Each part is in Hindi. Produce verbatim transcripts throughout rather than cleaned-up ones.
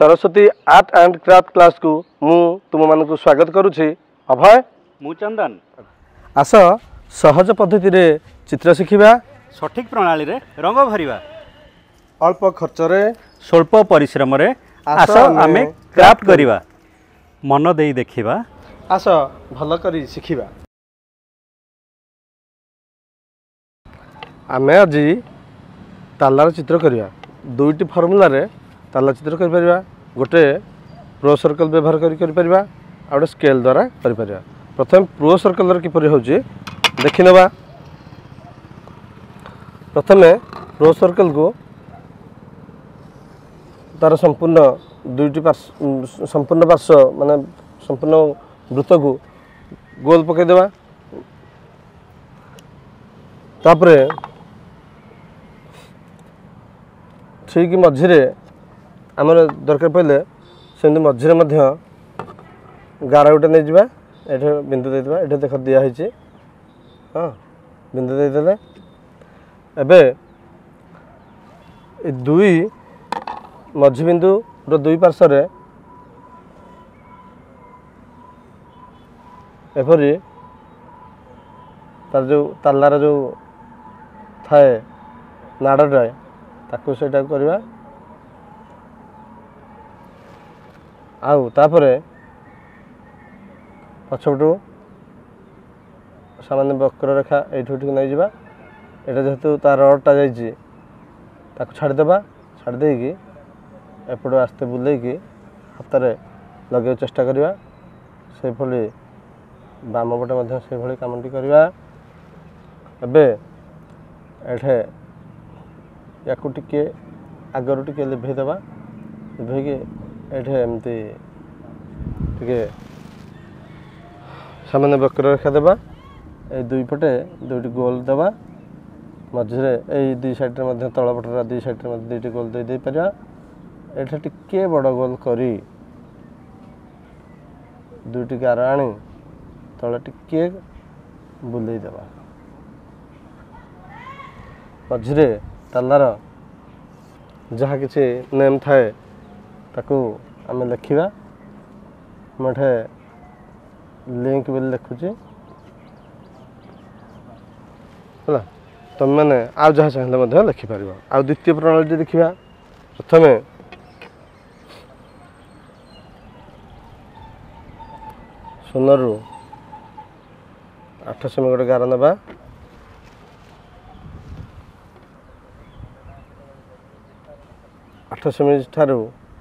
Saraswati art and craft class को मु तुम मान को स्वागत करुछि। अभय मु चंदन। आस सहज पद्धति रे चित्र शिखिबा, सठिक प्रणाली रे रंग भरिबा, अल्प खर्च रे स्वल्प परिश्रम रे आस आमे क्राफ्ट करिबा, मन देई देखिबा, आस भल करी शिखिबा। आमे अजी तालार चित्र करिया। दुईटी फॉर्मूला रे ताला चित्र करि परिबा। गोटे प्रो सर्कल व्यवहार करि करि परिबा, आ गोटे स्केल द्वारा करि परिबा। प्रथम प्रो सर्कल रे किपरि होउची देखि नेबा। प्रथमे प्रो सर्कल को तार संपूर्ण दुईटी पार्श्व संपूर्ण पार्श्व माने संपूर्ण वृत्त को गोल पकई देबा। तापरे ठीक मझिरे आमर दरकार पड़े सेमती मझिरे मध्य गार गोटे नहीं जावा। ये बिंदु देदेबा। ये देख दिखाई हाँ बिंदु देदेले एबे दुई मझी बिंदु दुई पार्श्व एपरी तार जो तालार जो थाए नाड़टा ताकू सेटा करवा। आउ तापरे पछपटू सामान्य वक्र रेखा एठू ठीक नहीं जावा। एटा जेहेतु तार रडटा जाइए ताकू छाड़देबा। छाड़ देकी एपटू आस्ते बुलेकी हाथ लगे चेष्टा करवा। से भली बाम पटे मध्य से भली कामटी करवा। एबे एठे याकू टिके आगरू टिके लिभेदेबा। लिभेकी एठे एमती टिके सामान्य वक्र रेखा देबा। ए दुई पटे दुईटी गोल देबा। मझिरे ए दुई साइड रे तल पटर दुई साइड रे दुईटी गोल दे दे परिया। एठे टिके बड़ गोल करी दुईटी गार आनी तले टिके बुलेई देबा। मझिरे तालार जहाँ किसी नेम थाए ताकू आमे लिखा। मुझे लिंक बोली लिखुची है। तुम मैंने आउ जहाँ चाहिए लिखिपार। आ द्वितीय प्रणाली देखा। प्रथम सोनरू आठ सेमी गोटे गार नवा। आठ सेमी ठारू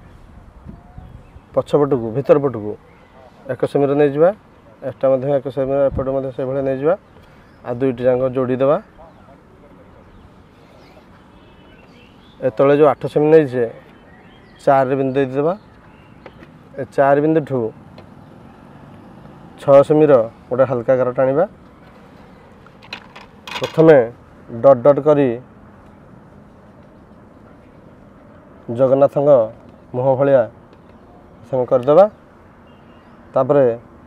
पछपट को भीतर पट को एक सेमी नहीं जावा। एटा एक सेमी एपट से भाई नहीं जावा। आ दुईटी जाक जोड़ी देवा। ए तले जो आठ सेमी नहीं जे चार बिंदु दे देवा। ए चार बिंदु ठू छह सेमी गोटे हल्का गार टाणिबा। प्रथमे डट डट करी जगन्नाथ मुह भाया संग करदेबा। तापरे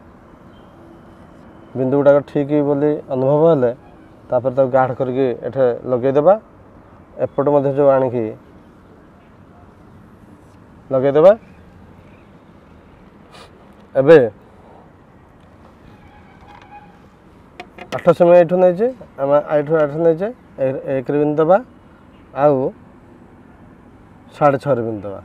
बिंदु गुड़ाक ठीक बोली अनुभव हेले तापर ताको गाढ़ करके एठे लगेदेबा। एपट मध्य जो आणिकी लगेदेबा। एबे आठ सेमी एठू नहीं जे आम आठ आठ नहीं जे एक बिंदु दबा। आउ साढ़े छः बिंदु दबा।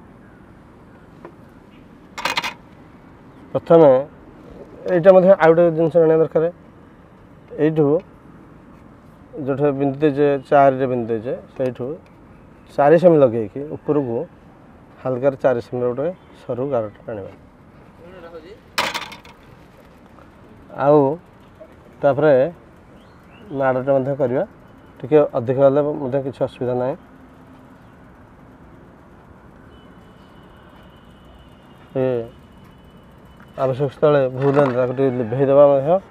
प्रथम यहाँ आउ गोटे जिन जाना दरकार। यू जो बिंदु देजे चार बिंदु देजे से चार सेमी लगे कि ऊपर को हल्का चार सेमी गोटे सरू गार टाणवा। आउ तापरे नाड़टा करवा। टिके अधिक हेल्ले किसी असुविधा ना। ये आवश्यक स्थल भूल लिभे देवा।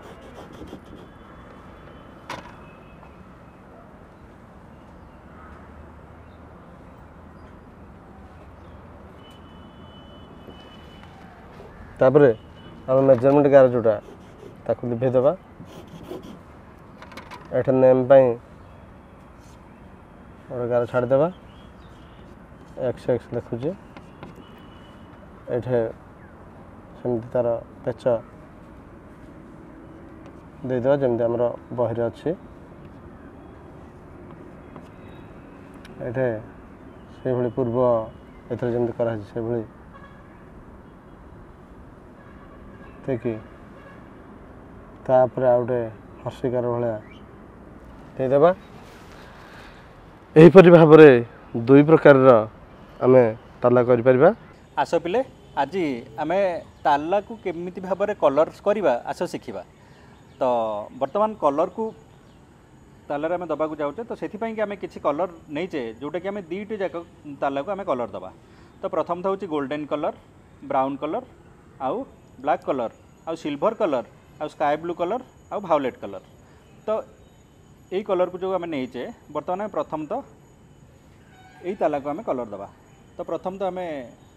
तापरे आम मेजरमेंट गार जोटा ताकू लिभे देवा। एठे नेम पाई गोटे गार छाड़देवा। एक्स एक्स लिखुचे ଏଠି ସେମିତି ତାର ପେଚ ଦେଇଦେବା ଯେମିତି ଆମର ବହିରେ ଅଛି। ଏଠି ସେଇଭଳି ପୂର୍ବ ଏଥିରେ ଯେମିତି କରାହେଇଛି ସେଇଭଳି ଦେଇକି ତାପରେ ଆଉ ଗୋଟେ ହର୍ଷିକାର ଭଳିଆ ଦେଇଦେବା। ଏହିପରି ଭାବରେ ଦୁଇ ପ୍ରକାରର ଆମେ ତାଲା କରିପାରିବା। ଆସ ପିଲେ ଆଜି ଆମେ ତାଲାକୁ କେମିତି ଭାବରେ କଲର୍ସ କରିବା ଆସ ଶିଖିବା। ତ ବର୍ତ୍ତମାନ କଲର୍କୁ ତାଲାରେ ଆମେ ଦେବାକୁ ଯାଉଛେ, ତ ସେଥିପାଇଁ କି ଆମେ କିଛି କଲର୍ ନେଇଛେ ଯେଉଁଟାକି ଆମେ ଦୁଇଟି ଯାକ ତାଲାକୁ ଆମେ କଲର୍ ଦେବା। ତ ପ୍ରଥମ ତ ହେଉଛି ଗୋଲ୍ଡେନ୍ କଲର୍, ବ୍ରାଉନ୍ କଲର୍, ଆଉ ବ୍ଲାକ୍ କଲର୍, ଆଉ ସିଲଭର୍ କଲର୍, ଆଉ ସ୍କାଏ ବ୍ଲୁ କଲର୍, ଆଉ ଭାଓଲେଟ୍ କଲର୍। ତ এই କଲର୍କୁ ଯେଉଁ ଆମେ ନେଇଛେ ବର୍ତ୍ତମାନ ଆମେ ପ୍ରଥମ ତ এই ତାଲାକୁ ଆମେ କଲର୍ ଦେବା। ତ ପ୍ରଥମ ତ ଆମେ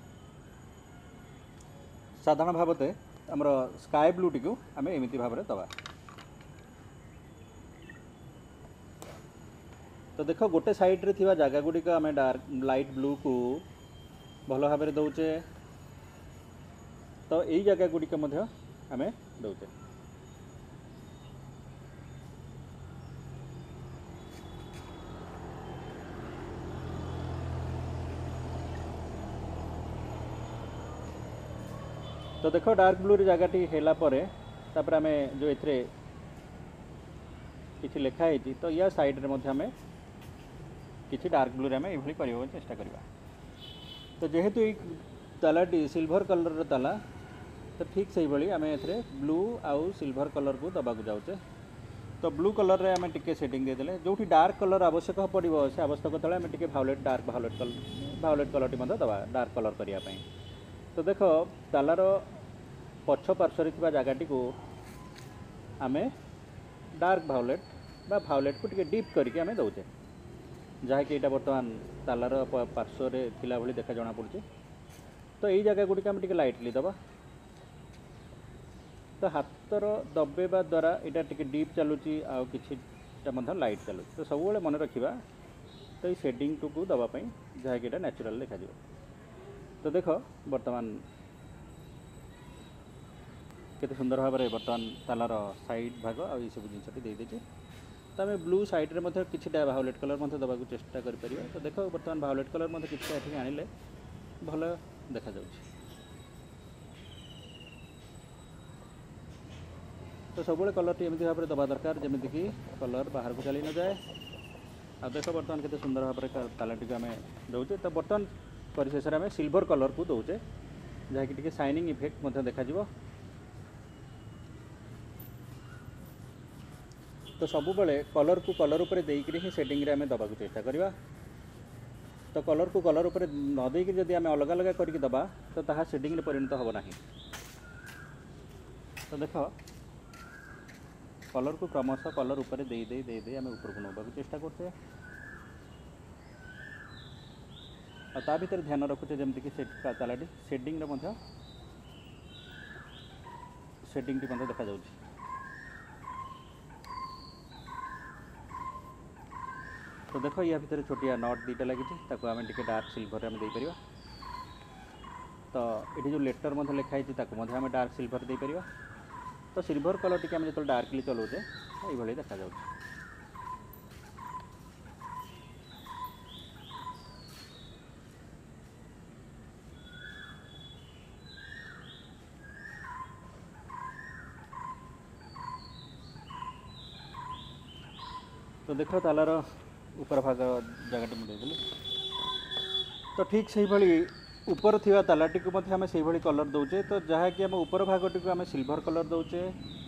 ସାଧାରଣ ଭାବରେ ଆମର ସ୍କାଏ ବ୍ଲୁଟିକୁ ଆମେ ଏମିତି ଭାବରେ ଦେବା। ତ ଦେଖ ଗୋଟେ ସାଇଡ଼୍ରେ ଥିବା ଜାଗା ଗୁଡ଼ିକ ଆମେ ଡାର୍କ ଲାଇଟ୍ ବ୍ଲୁକୁ ଭଲ ଭାବରେ ଦେଉଛେ, ତ ଏଇ ଜାଗା ଗୁଡ଼ିକ ମଧ୍ୟ ଆମେ ଦେଉଛେ। तो देख डार्क ब्लू जगह है तापर आम जो ए कि लिखाई तो या साइड रे आम कि डार्क ब्लू आम ये करने चेष्टा करवा। तो जेहेतु ये तालाटी सिल्वर कलर ताला तो ठीक से भाई आम ए ब्लू आउ सिल्वर कलर को दबा जाऊे। तो ब्लू कलर रे आम टिके सेटिंग देदेले जो डार्क कलर आवश्यक पड़ो से आवश्यक तले आम टिके violet dark violet colour violet colour टी दबा डार्क कलर करने। तो देख तालार पछ पार्श्व जगटी को आम डार्क भायोलेट बा भायोलेट को टिके डीप करके आम दौचे, जहाँकि यहाँ बर्तमान तालार पार्श्व थिला भली देखा जना पड़े। तो यही जगह गुड़िक आम टिके लाइटली दबा। तो हाथर दबेबा द्वारा यहाँ टिके डीप चलुची आउ किछिटा लाइट चलुची। तो सब मन रखा तो ये शेडिंग टू को दबापी जहाँकि यहाँ नेचुरल देखा। तो देख बर्तमान केते सुंदर भाव में बर्तमान तालार साइड भाग आ सब जिनस देदेचे। तो आम ब्लू साइड में किछिटा भायोलेट कलर दबा चेष्टा कर परिया। तो देख बर्तमान भायोलेट कलर किछिटा एठी आनिले भल देखा जाउछि। तो सब कलर टी एमती भाव में दबा दरकार जमीती कि कलर बाहर को चली न जाए। आ देख बर्तमान केते सुंदर भाव में तालाटी को आम दौचे। तो बर्तमान परिशेष आम सिल्वर कलर को दौचे जहाँकि टिके शाइनिंग इफेक्ट देखा जिवो। तो सब बेले कलर को कलर उपर देकर ही सेटिंग रे आम दबा चेष्टा करवा। तो कलर को कलर उपर न देकी जदि आम अलग अलग करके दबा तो ताहा सेटिंग रे परिणत हो ना। तो देख कलर को क्रमशः कलर उपर दे दे दे दे आम ऊपर को नवा चेष्टा करते। ता भीतर ध्यान रखुचे जमती कि तालाटी शेडिंग रे मध्य शेडिंग टी मध्य देखा जाउछि। तो देख या भितर छोटिया नट दुईटा लगी ताको आम टिके डार्क सिल्वर आम दे परिवा। तो ये जो लेटर मध्य लिखाई आम डार्क सिल्वर दे परिवा। तो सिल्वर कलर टी आम जो डार्कली चलाऊे ये देखा जाउछि। तो देख तालार ऊपर भाग जगह मुझे। तो ठीक से भाई ऊपर थिवा तालाटी को आम से भाई कलर दौचे। तो जहाँकि आम ऊपर भागटी को आम सिल्वर कलर दौचे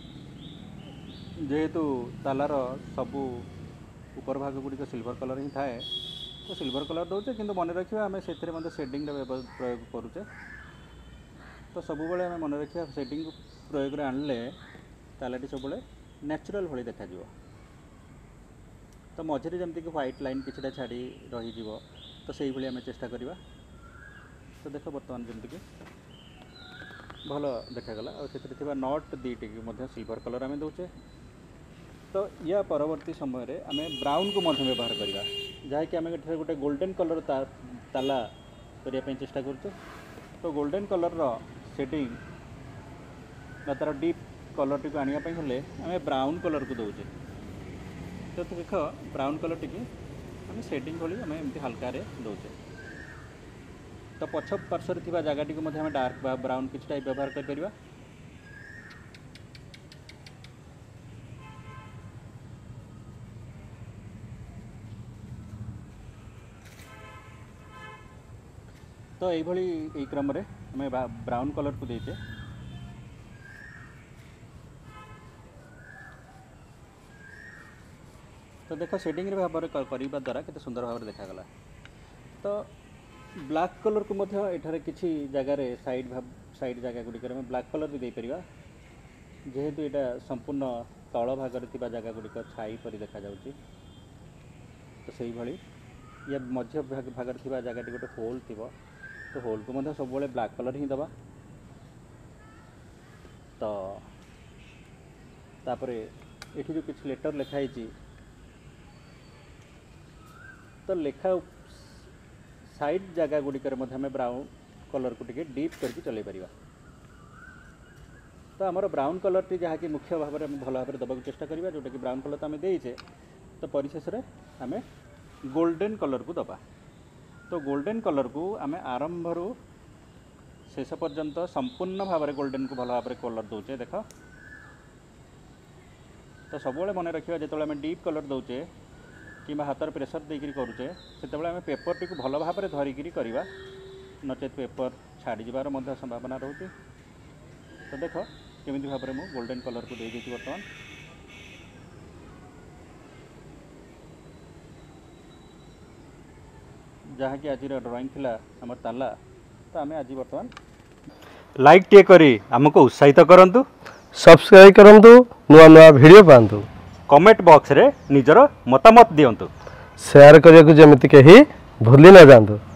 जेहेतु तालार सबू ऊपर भाग गुड़िक सिल्वर कलर ही थाए। तो सिल्वर कलर दौचे कि मन रखा आम से शेडिंग प्रयोग करुचे। तो सब आम मन रखा शेडिंग प्रयोग आणले तालाटी सब नेचुरल भली देखा जिवो। तो मझे जमती कि व्हाइट लाइन किछिटा छाड़ी रही जीवो तो सही भाई आम चेष्टा करवा। तो देख बर्तमान जमती कि भल देखागला और नट दुईटी सिल्वर कलर आम दौचे। तो या परवर्ती समय आम ब्राउन को व्यवहार करवा जहाँकि आम गोटे गोल्डन कलर ता, ताला करने चेष्टा करुचे। तो गोल्डन कलर रो शेडिंग तार डीप कलर टी आने हेले आम ब्राउन कलर को दौचे। तो देख ब्राउन कलर टी आम शेडिंग भली आम एमती हल्का दौचे। तो पछ पार्श्वर थी जगह टी आम डार्क ब्राउन किसी टाइप व्यवहार कर। तो यही क्रम रे आम ब्राउन कलर को देचे। तो देख शेडिंग भाव करने द्वारा केते सुंदर भाव देखागला। तो ब्लैक कलर को एठारे किसी जगार साइड भाव साइड जगह गुड़िक ब्लैक कलर भी देपर जेहेतु यहाँ संपूर्ण तल भाग जगह गुड़िक छाई पर देखा जाउची। तो से भली या मध्य भाग भाग जगह टी गोटे होल थी तो होल को सब ब्लैक कलर ही दबा। तो तापर ये जो किसी लेटर लिखाई तो लेखा साइड जगह गुड़िक ब्राउन कलर को टिके डीप करके चलै परिबा। तो आमर ब्राउन कलर टी जहाँ कि मुख्य भाव में भल भाव दबाक चेष्टा करिबा जोटा कि ब्राउन कलर तो आम देचे। तो परिशेष रे आम गोल्डन कलर को दबा। तो गोल्डन कलर को आम आरंभ रु शेष पर्यंत संपूर्ण भाव में गोल्डन को भल भाव कलर दौचे। देख तो सब मन रखा जो आम डीप कलर दौचे कि हाथर प्रेसर देकर करुचे से आम पेपर टी भल भाव में धरिकी करवा नचेत पेपर छाड़ी जबार संभावना रोचे। तो देख केमी भाव में मुझे गोल्डन कलर को दे देती बर्तमान। जहाँ कि आज ड्राइंग थिला आम ताला तो आम आज बर्तमान लाइक टे करी आमको उत्साहित करंतु, सब्सक्राइब करंतु, नुआ नुआ वीडियो पांतु, कमेंट बॉक्स रे निजर मतामत दियंतु, शेयर करिया को जेमिति कहीं भूली न जांतु।